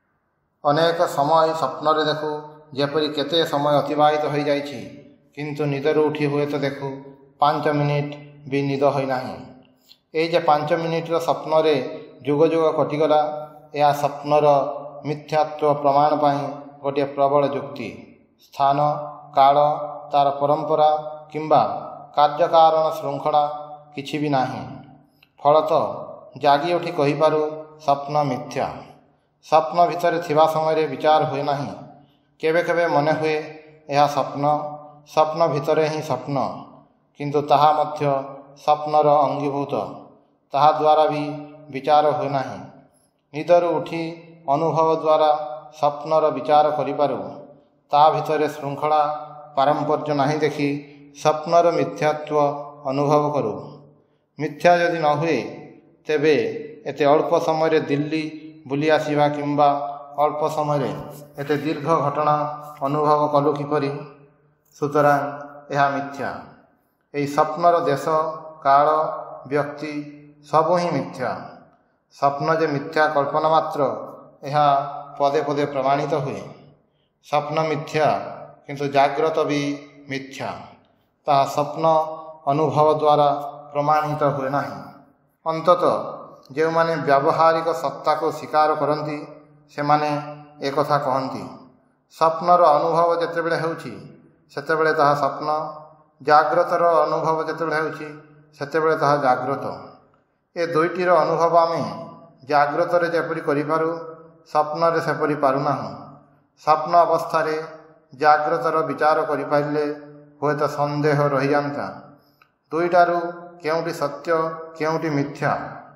A: ଅନେକ ସମୟ ସ୍ୱପ୍ନରେ ଦେଖୁ ଯେପରି କେତେ ସମୟ ଅତିବାହିତ ହୋଇଯାଇଛି, କିନ୍ତୁ ନିଦରୁ ଉଠି ହୁଏତ ଦେଖୁ 5 ମିନିଟ୍ ବି ନିଦ ହୋଇନାହିଁ। ଏଇ ଯେ 5 ମିନିଟ୍ର ସ୍ୱପ୍ନରେ ଯୁଗ ଯୁଗ କଟିଗଲା, ଏହା ସ୍ୱପ୍ନର ମିଥ୍ୟାତ୍ୱ ପ୍ରମାଣ ପାଇଁ ଗୋଟିଏ ପ୍ରବଳ ଯୁକ୍ତି। ସ୍ଥାନ, କାଳ, ତା'ର ପରମ୍ପରା କିମ୍ବା କାର୍ଯ୍ୟକାରଣ ଶୃଙ୍ଖଳା କିଛି ବି ନାହିଁ। ଫଳତଃ ଜାଗି ଉଠି କହିପାରୁ ସ୍ୱପ୍ନ ମିଥ୍ୟା। ସ୍ୱପ୍ନ ଭିତରେ ଥିବା ସମୟରେ ବିଚାର ହୁଏ ନାହିଁ। କେବେ କେବେ ମନେ ହୁଏ ଏହା ସ୍ୱପ୍ନ, ସ୍ୱପ୍ନ ଭିତରେ ହିଁ ସ୍ୱପ୍ନ, କିନ୍ତୁ ତାହା ମଧ୍ୟ ସ୍ୱପ୍ନର ଅଙ୍ଗୀଭୂତ। ତାହା ଦ୍ୱାରା ବି ବିଚାର ହୁଏ ନାହିଁ। ନିଦରୁ ଉଠି ଅନୁଭବ ଦ୍ୱାରା ସ୍ୱପ୍ନର ବିଚାର କରିପାରୁ। ତା ଭିତରେ ଶୃଙ୍ଖଳା ପାରମ୍ପର୍ଯ୍ୟ ନାହିଁ ଦେଖି ସ୍ୱପ୍ନର ମିଥ୍ୟାତ୍ୱ ଅନୁଭବ କରୁ। ମିଥ୍ୟା ଯଦି ନ ହୁଏ, ତେବେ ଏତେ ଅଳ୍ପ ସମୟରେ ଦିଲ୍ଲୀ ବୁଲି ଆସିବା କିମ୍ବା ଅଳ୍ପ ସମୟରେ ଏତେ ଦୀର୍ଘ ଘଟଣା ଅନୁଭବ କଲୁ କିପରି? ସୁତରାଂ ଏହା ମିଥ୍ୟା। ଏହି ସ୍ୱପ୍ନର ଦେଶ, କାଳ, ବ୍ୟକ୍ତି ସବୁ ହିଁ ମିଥ୍ୟା। ସ୍ୱପ୍ନ ଯେ ମିଥ୍ୟା କଳ୍ପନା ମାତ୍ର, ଏହା ପଦେ ପଦେ ପ୍ରମାଣିତ ହୁଏ। ସ୍ୱପ୍ନ ମିଥ୍ୟା, କିନ୍ତୁ ଜାଗ୍ରତ ବି ମିଥ୍ୟା। ତାହା ସ୍ୱପ୍ନ ଅନୁଭବ ଦ୍ୱାରା ପ୍ରମାଣିତ ହୁଏ ନାହିଁ। ଅନ୍ତତଃ ଯେଉଁମାନେ ବ୍ୟାବହାରିକ ସତ୍ତାକୁ ସ୍ୱୀକାର କରନ୍ତି, ସେମାନେ ଏକଥା କହନ୍ତି, ସ୍ୱପ୍ନର ଅନୁଭବ ଯେତେବେଳେ ହେଉଛି ସେତେବେଳେ ତାହା ସ୍ୱପ୍ନ, ଜାଗ୍ରତର ଅନୁଭବ ଯେତେବେଳେ ହେଉଛି ସେତେବେଳେ ତାହା ଜାଗ୍ରତ। ଏ ଦୁଇଟିର ଅନୁଭବ ଆମେ ଜାଗ୍ରତରେ ଯେପରି କରିପାରୁ, ସ୍ୱପ୍ନରେ ସେପରି ପାରୁନାହୁଁ। ସ୍ୱପ୍ନ ଅବସ୍ଥାରେ ଜାଗ୍ରତର ବିଚାର କରିପାରିଲେ ହୁଏତ ସନ୍ଦେହ ରହିଯାନ୍ତା, ଦୁଇଟାରୁ କେଉଁଟି ସତ୍ୟ କେଉଁଟି ମିଥ୍ୟା।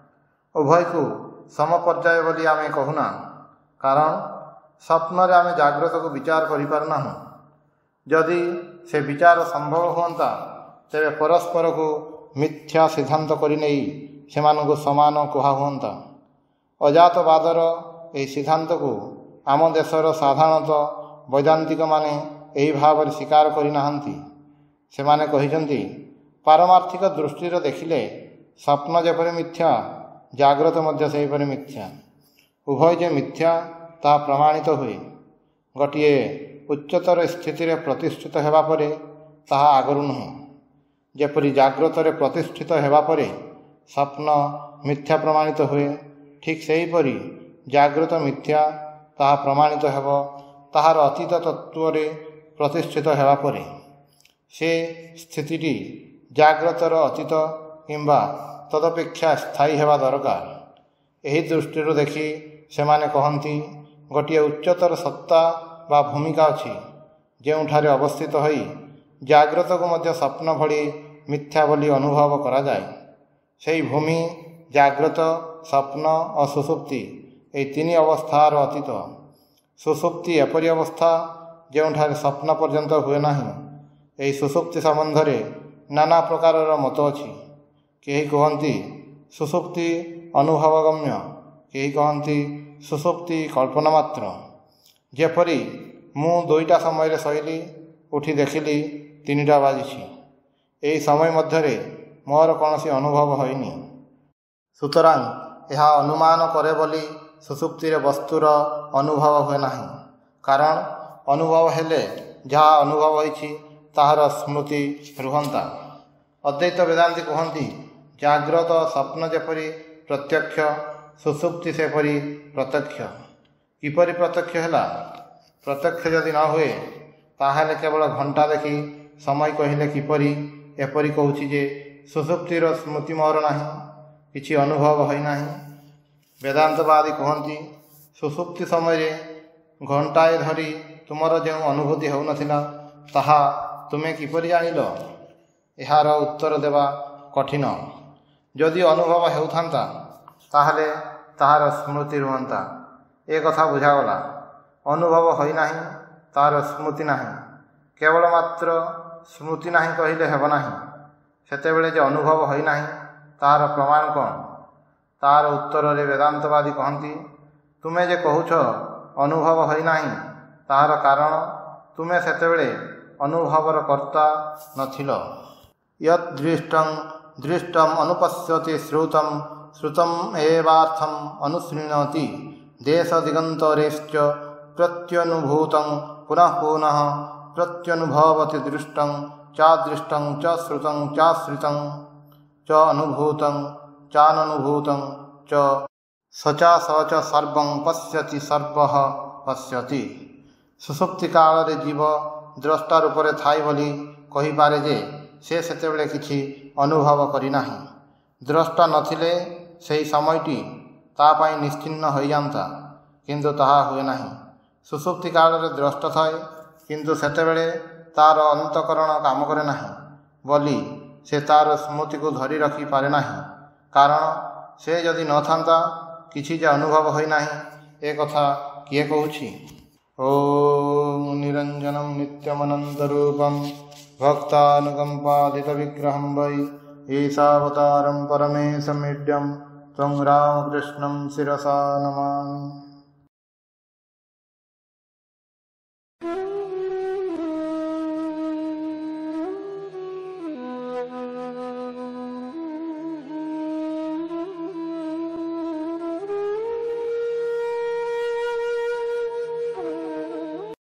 A: ଉଭୟକୁ ସମପର୍ଯ୍ୟାୟ ବୋଲି ଆମେ କହୁନା, କାରଣ ସ୍ୱପ୍ନରେ ଆମେ ଜାଗ୍ରତକୁ ବିଚାର କରିପାରୁନାହୁଁ। ଯଦି ସେ ବିଚାର ସମ୍ଭବ ହୁଅନ୍ତା, ତେବେ ପରସ୍ପରକୁ ମିଥ୍ୟା ସିଦ୍ଧାନ୍ତ କରିନେଇ ସେମାନଙ୍କୁ ସମାନ କୁହା ହୁଅନ୍ତା। ଅଜାତବାଦର ଏହି ସିଦ୍ଧାନ୍ତକୁ ଆମ ଦେଶର ସାଧାରଣତଃ ବୈଦାନ୍ତିକମାନେ ଏହି ଭାବରେ ସ୍ୱୀକାର କରିନାହାନ୍ତି। ସେମାନେ କହିଛନ୍ତି, ପାରମାର୍ଥିକ ଦୃଷ୍ଟିରେ ଦେଖିଲେ ସ୍ୱପ୍ନ ଯେପରି ମିଥ୍ୟା, ଜାଗ୍ରତ ମଧ୍ୟ ସେହିପରି ମିଥ୍ୟା। ଉଭୟ ଯେ ମିଥ୍ୟା ତାହା ପ୍ରମାଣିତ ହୁଏ। ଗୋଟିଏ ଉଚ୍ଚତର ସ୍ଥିତିରେ ପ୍ରତିଷ୍ଠିତ ହେବା ପରେ ତାହା ଆଗରୁ ନୁହେଁ। ଯେପରି ଜାଗ୍ରତରେ ପ୍ରତିଷ୍ଠିତ ହେବା ପରେ ସ୍ୱପ୍ନ ମିଥ୍ୟା ପ୍ରମାଣିତ ହୁଏ, ଠିକ୍ ସେହିପରି ଜାଗ୍ରତ ମିଥ୍ୟା ତାହା ପ୍ରମାଣିତ ହେବ ତାହାର ଅତୀତ ତତ୍ତ୍ୱରେ ପ୍ରତିଷ୍ଠିତ ହେବା ପରେ। ସେ ସ୍ଥିତିଟି ଜାଗ୍ରତର ଅତୀତ କିମ୍ବା ତଦପେକ୍ଷା ସ୍ଥାୟୀ ହେବା ଦରକାର। ଏହି ଦୃଷ୍ଟିରୁ ଦେଖି ସେମାନେ କହନ୍ତି, ଗୋଟିଏ ଉଚ୍ଚତର ସତ୍ତା ବା ଭୂମିକା ଅଛି ଯେଉଁଠାରେ ଅବସ୍ଥିତ ହୋଇ ଜାଗ୍ରତକୁ ମଧ୍ୟ ସ୍ୱପ୍ନ ଭଳି ମିଥ୍ୟା ବୋଲି ଅନୁଭବ କରାଯାଏ। ସେହି ଭୂମି ଜାଗ୍ରତ, ସ୍ୱପ୍ନ ଓ ସୁଷୁପ୍ତି ଏହି ତିନି ଅବସ୍ଥାର ଅତୀତ। ସୁଷୁପ୍ତି ଏପରି ଅବସ୍ଥା ଯେଉଁଠାରେ ସ୍ୱପ୍ନ ପର୍ଯ୍ୟନ୍ତ ହୁଏ ନାହିଁ। ଏହି ସୁଷୁପ୍ତି ସମ୍ବନ୍ଧରେ ନାନା ପ୍ରକାରର ମତ ଅଛି। କେହି କହନ୍ତି ସୁଷୁପ୍ତି ଅନୁଭବଗମ୍ୟ, କେହି କହନ୍ତି ସୁଷୁପ୍ତି କଳ୍ପନା ମାତ୍ର। ଯେପରି ମୁଁ 2ଟା ସମୟରେ ଶୋଇଲି, ଉଠି ଦେଖିଲି 3ଟା ବାଜିଛି। ଏହି ସମୟ ମଧ୍ୟରେ ମୋର କୌଣସି ଅନୁଭବ ହୋଇନି। ସୁତରାଂ ଏହା ଅନୁମାନ କରେ ବୋଲି ସୁଷୁପ୍ତିରେ ବସ୍ତୁର ଅନୁଭବ ହୁଏ ନାହିଁ। କାରଣ ଅନୁଭବ ହେଲେ ଯାହା ଅନୁଭବ ହୋଇଛି ତାହାର ସ୍ମୃତି ରୁହନ୍ତା। ଅଦ୍ୱୈତ ବେଦାନ୍ତୀ କୁହନ୍ତି, ଜାଗ୍ରତ ସ୍ୱପ୍ନ ଯେପରି ପ୍ରତ୍ୟକ୍ଷ, ସୁଷୁପ୍ତି ସେପରି ପ୍ରତ୍ୟକ୍ଷ। କିପରି ପ୍ରତ୍ୟକ୍ଷ ହେଲା? ପ୍ରତ୍ୟକ୍ଷ ଯଦି ନ ହୁଏ ତାହେଲେ କେବଳ ଘଣ୍ଟା ଦେଖି ସମୟ କହିଲେ କିପରି ଏପରି କହୁଛି ଯେ ସୁଷୁପ୍ତିର ସ୍ମୃତି ମୋର ନାହିଁ, କିଛି ଅନୁଭବ ହୋଇନାହିଁ। ବେଦାନ୍ତବାଦୀ କୁହନ୍ତି, ସୁଷୁପ୍ତି ସମୟରେ ଘଣ୍ଟାଏ ଧରି ତୁମର ଯେଉଁ ଅନୁଭୂତି ହେଉନଥିଲା ତାହା ତୁମେ କିପରି ଜାଣିଲ? ଏହାର ଉତ୍ତର ଦେବା କଠିନ। ଯଦି ଅନୁଭବ ହେଉଥାନ୍ତା ତାହେଲେ ତାହାର ସ୍ମୃତି ରୁହନ୍ତା। ଏ କଥା ବୁଝାଗଲା। ଅନୁଭବ ହୋଇନାହିଁ, ତାହାର ସ୍ମୃତି ନାହିଁ। କେବଳ ମାତ୍ର ସ୍ମୃତି ନାହିଁ କହିଲେ ହେବ ନାହିଁ। ସେତେବେଳେ ଯେ ଅନୁଭବ ହୋଇନାହିଁ ତାହାର ପ୍ରମାଣ କ'ଣ? ତାହାର ଉତ୍ତରରେ ବେଦାନ୍ତବାଦୀ କହନ୍ତି, ତୁମେ ଯେ କହୁଛ ଅନୁଭବ ହୋଇନାହିଁ ତାହାର କାରଣ ତୁମେ ସେତେବେଳେ ଅନୁଭବର କର୍ତ୍ତା ନଥିଲ। ୟତ୍ ଦୃଷ୍ଟଂ ଦୃଷ୍ଟଂ ଅନୁପଶ୍ୟତି ଶ୍ରୁତଂ ଶ୍ରୁତଂ ଏବାର୍ଥଂ ଅନୁଶୃଣୋତି ଦେଶ ଦିଗନ୍ତରେଶ୍ଚ ପ୍ରତ୍ୟନୁଭୂତଂ ପୁନଃ ପୁନଃ ପ୍ରତ୍ୟନୁଭବତି ଦୃଷ୍ଟଂ ଚାଦୃଷ୍ଟଂ ଚ ଶ୍ରୁତଂ ଚାଶ୍ରୁତଂ ଚ ଅନୁଭୂତଂ ଚାନनुभୂତଂ ଚ ସଚା ସଚ ସର୍ବଂ ପଶ୍ୟତି ସର୍ବଃ ପଶ୍ୟତି। ସୁଷୁପ୍ତି କାଳରେ ଜୀବ ଦ୍ରଷ୍ଟା ରୂପରେ ଥାଏ ବୋଲି କହିପାରେ ଯେ ସେ ସେତେବେଳେ କିଛି ଅନୁଭବ କରିନାହିଁ। ଦ୍ରଷ୍ଟା ନଥିଲେ ସେହି ସମୟଟି ତା ପାଇଁ ନିଶ୍ଚିହ୍ନ ହୋଇଯାନ୍ତା, କିନ୍ତୁ ତାହା ହୁଏ ନାହିଁ। ସୁଷୁପ୍ତି କାଳରେ ଦ୍ରଷ୍ଟ ଥାଏ, କିନ୍ତୁ ସେତେବେଳେ ତାର ଅନ୍ତଃକରଣ କାମ କରେ ନାହିଁ ବୋଲି ସେ ତାର ସ୍ମୃତିକୁ ଧରି ରଖିପାରେ ନାହିଁ। କାରଣ ସେ ଯଦି ନଥାନ୍ତା କିଛି ଯେ ଅନୁଭବ ହୋଇନାହିଁ ଏ କଥା କିଏ କହୁଛି? ଓಂ ନିରଞ୍ଜନଂ ନିତ୍ୟମନନ୍ତରୂପଂ ଭକ୍ତାନୁକମ୍ପାଦିତବିଗ୍ରହଂ ବୈ ଈଶାବତାରଂ ପରମେଶମିଡ୍ୟଂ ତ୍ୱଂ ରାମକୃଷ୍ଣଂ ଶିରସା ନମାମି।